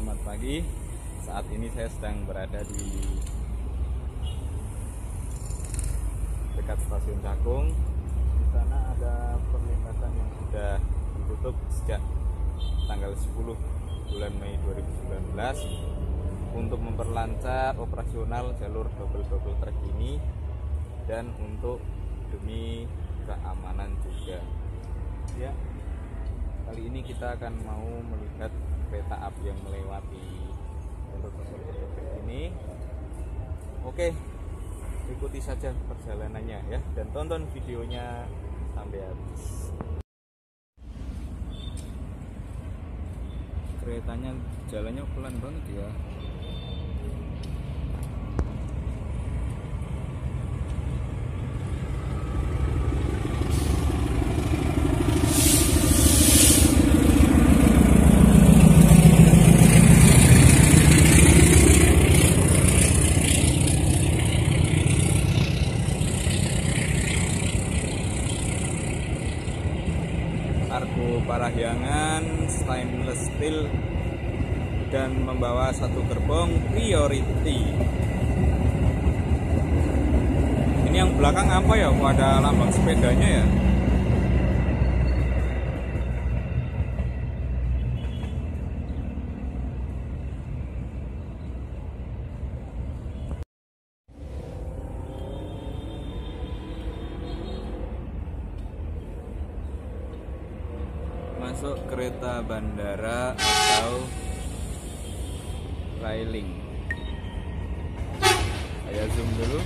Selamat pagi. Saat ini saya sedang berada di dekat stasiun Cakung. Di sana ada perlintasan yang sudah ditutup sejak tanggal 10 bulan Mei 2019 untuk memperlancar operasional jalur double track ini dan untuk demi keamanan juga. Ya, kali ini kita akan mau melihat kereta api yang melewati jalur double track ini. Oke, ikuti saja perjalanannya ya, dan tonton videonya sampai habis. Keretanya jalannya pelan banget ya. Argo Parahyangan stainless steel dan membawa satu gerbong priority. Ini yang belakang apa ya? Kok ada lambang sepedanya ya? Masuk kereta bandara atau railing. Saya zoom dulu.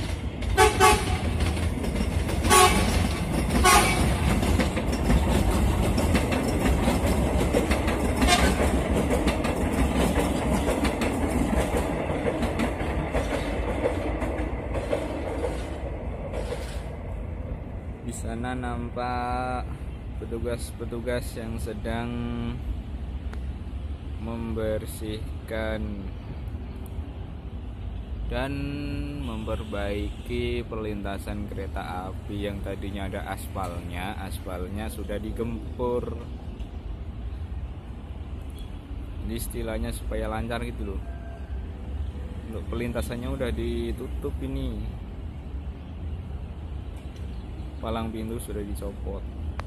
Di sana nampak petugas-petugas yang sedang membersihkan dan memperbaiki perlintasan kereta api yang tadinya ada aspalnya sudah digempur. Ini istilahnya supaya lancar gitu loh. Untuk perlintasannya udah ditutup ini. Palang pintu sudah dicopot.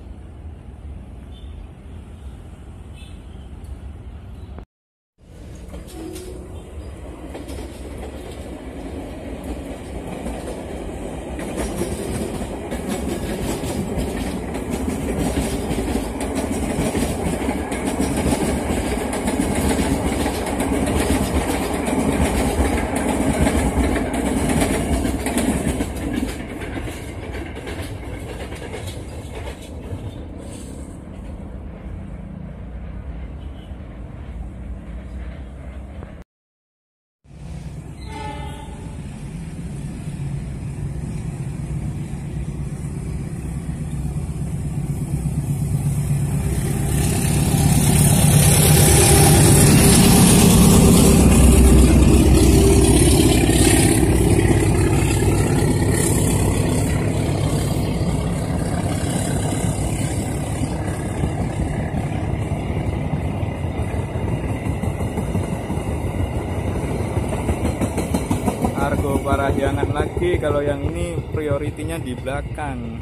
Argo Parahyangan lagi, kalau yang ini prioritinya di belakang.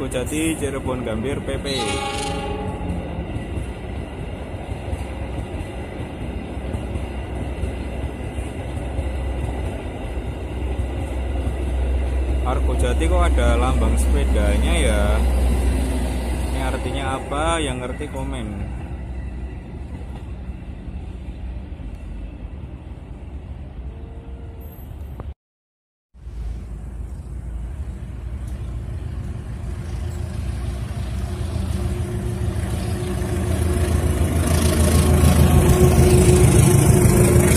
Argojati, Cirebon Gambir, PP. Argojati kok ada lambang sepedanya ya? Ini artinya apa? Yang ngerti komen.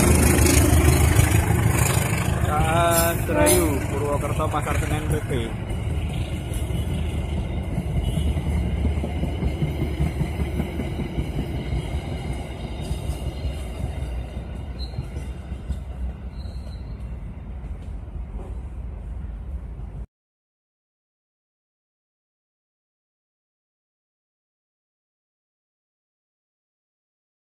Serayu, Purwokerto, Pasar Senen, PP.